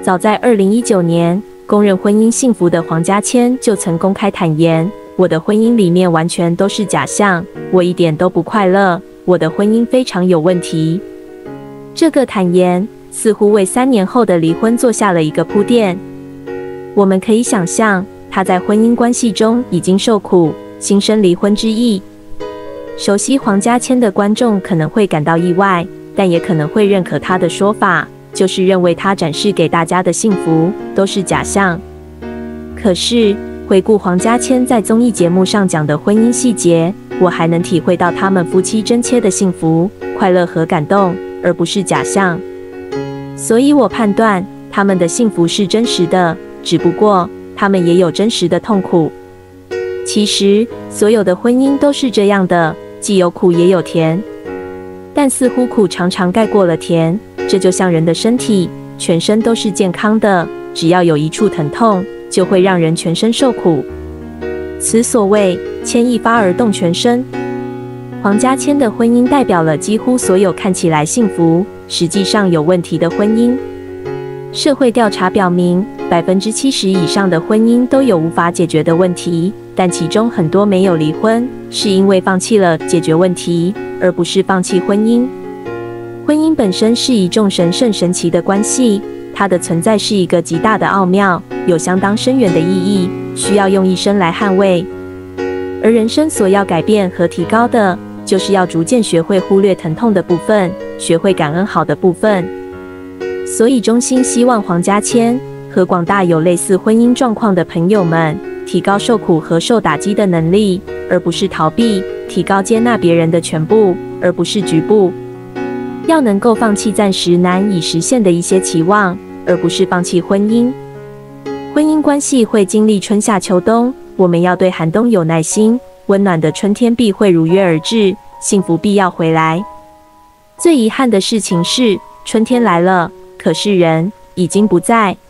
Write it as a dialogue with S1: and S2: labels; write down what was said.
S1: 早在2019年，公认婚姻幸福的黄家千就曾公开坦言：“我的婚姻里面完全都是假象，我一点都不快乐，我的婚姻非常有问题。”这个坦言似乎为3年后的离婚做下了一个铺垫。我们可以想象，他在婚姻关系中已经受苦，心生离婚之意。熟悉黄家千的观众可能会感到意外，但也可能会认可他的说法，就是认为他展示给大家的幸福都是假象。可是，回顾黄家千在综艺节目上讲的婚姻细节，我还能体会到他们夫妻真切的幸福、快乐和感动，而不是假象。所以我判断他们的幸福是真实的，只不过他们也有真实的痛苦。其实，所有的婚姻都是这样的，既有苦也有甜。但似乎苦常常盖过了甜，这就像人的身体，全身都是健康的，只要有一处疼痛，就会让人全身受苦。此所谓牵一发而动全身。黄家千的婚姻代表了几乎所有看起来幸福，实际上有问题的婚姻。社会调查表明，70%以上的婚姻都有无法解决的问题，但其中很多没有离婚，是因为放弃了解决问题，而不是放弃婚姻。婚姻本身是一种神圣神奇的关系，它的存在是一个极大的奥妙，有相当深远的意义，需要用一生来捍卫。而人生所要改变和提高的，就是要逐渐学会忽略疼痛的部分，学会感恩好的部分。所以衷心希望黄家千和广大有类似婚姻状况的朋友们，提高受苦和受打击的能力，而不是逃避；提高接纳别人的全部，而不是局部。要能够放弃暂时难以实现的一些期望，而不是放弃婚姻。婚姻关系会经历春夏秋冬，我们要对寒冬有耐心，温暖的春天必会如约而至，幸福必要回来。最遗憾的事情是，春天来了，可是人已经不在。